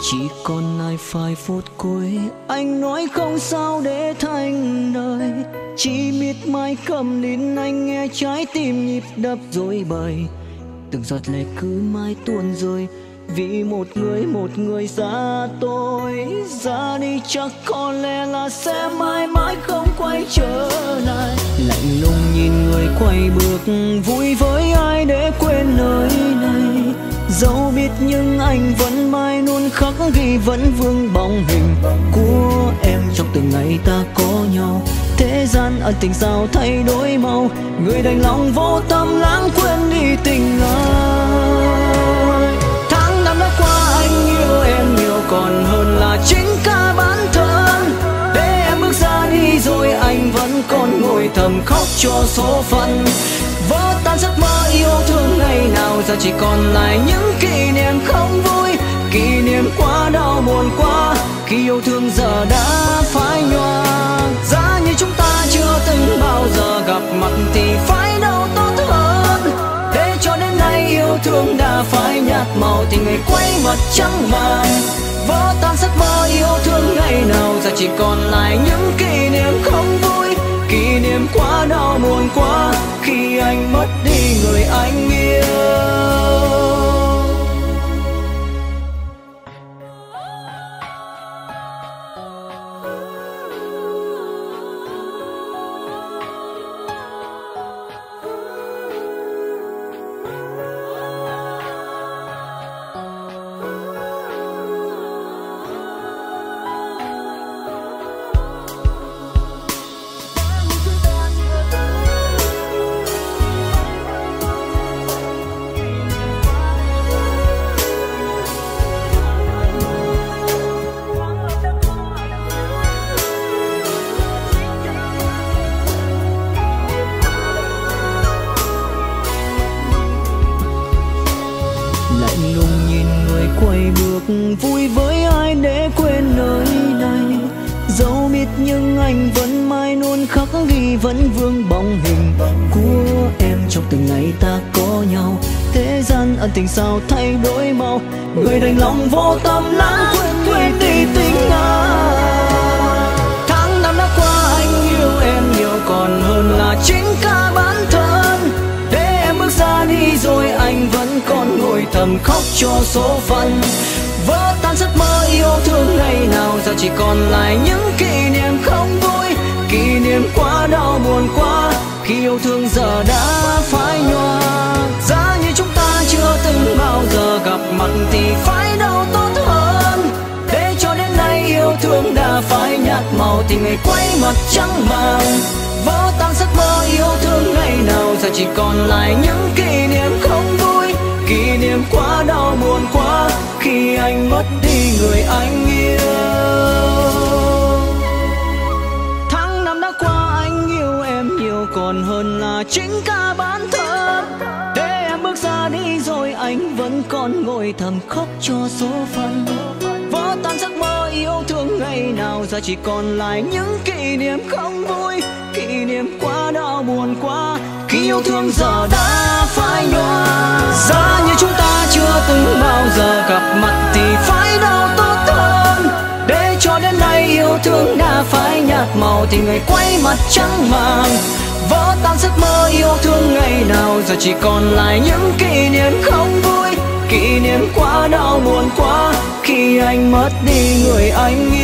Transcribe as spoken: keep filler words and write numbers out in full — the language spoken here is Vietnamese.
chỉ còn lại vài phút cuối. Anh nói không sao để thành đời, chỉ biết mãi cầm nín anh nghe trái tim nhịp đập rối bời. Từng giọt lệ cứ mãi tuôn rơi vì một người một người xa tôi. Ra đi chắc có lẽ là sẽ mãi mãi không quay trở lại. Lạnh lùng nhìn người quay bước, vui với ai để quên nơi này. Dẫu biết nhưng anh vẫn mãi luôn khắc ghi, vẫn vương bóng hình của em trong từng ngày ta có nhau. Thế gian ân tình sao thay đổi màu, người đành lòng vô tâm lãng quên đi tình ai. Tháng năm đã qua anh yêu em nhiều còn hơn là chính cả bản thân. Để em bước ra đi rồi anh vẫn còn ngồi thầm khóc cho số phận. Vỡ tan giấc mơ yêu thương ngày nào, giờ chỉ còn lại những kỷ niệm không vui. Kỷ niệm quá đau buồn quá, khi yêu thương giờ đã phai nhòa. Giá như chúng ta chưa từng bao giờ gặp mặt thì phải đâu tốt hơn. Để cho đến nay yêu thương đã phai nhạt màu thì ngày quay mặt trắng vàng. Vỡ tan giấc mơ yêu thương ngày nào, giờ chỉ còn lại những kỷ niệm không vui. Kỷ niệm quá đau buồn quá, khi anh mất đi người anh yêu. Quay bước vui với ai để quên nơi này. Dẫu biết nhưng anh vẫn mãi luôn khắc ghi, vẫn vương bóng hình của em trong từng ngày ta có nhau. Thế gian ân tình sao thay đổi màu, người đành lòng vô tâm lãng quên đi tình ai. Tháng năm đã qua anh yêu em nhiều còn hơn là chính cả bản thân. Để em bước ra đi rồi anh vẫn còn ngồi thầm khóc cho số phận. Vỡ tan giấc mơ yêu thương ngày nào, giờ chỉ còn lại những kỷ niệm không vui. Kỷ niệm quá đau buồn quá, khi yêu thương giờ đã phai nhòa. Giá như chúng ta chưa từng bao giờ gặp mặt thì phải đâu tốt hơn. Để cho đến nay yêu thương đã phai nhạt màu thì ngày quay mặt trắng vàng. Vỡ tan giấc mơ yêu thương ngày nào, giờ chỉ còn lại những kỷ niệm không vui. Kỷ niệm quá đau buồn quá, khi anh mất đi người anh yêu. Tháng năm đã qua anh yêu em nhiều còn hơn là chính cả bản thân. Để em bước ra đi rồi anh vẫn còn ngồi thầm khóc cho số phận. Vỡ tan giấc mơ yêu thương ngày nào, giờ chỉ còn lại những kỷ niệm không vui. Kỷ niệm quá đau buồn quá, khi yêu thương giờ đã phai nhòa. Giá như chúng ta chưa từng bao giờ gặp mặt thì phải đâu tốt hơn. Để cho đến nay yêu thương đã phai nhạt màu thì ngày quay mặt trắng vàng. Vỡ tan giấc mơ yêu thương ngày nào, giờ chỉ còn lại những kỷ niệm không vui. Kỷ niệm quá đau buồn quá, khi anh mất đi người anh